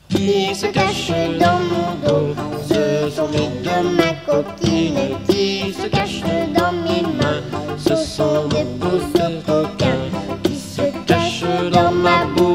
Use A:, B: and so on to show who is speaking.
A: qui se cachent dans mon dos. Ce sont mes deux mains coquines qui se cachent dans mes mains. Ce sont des pouces coquins qui se cachent dans ma bouche.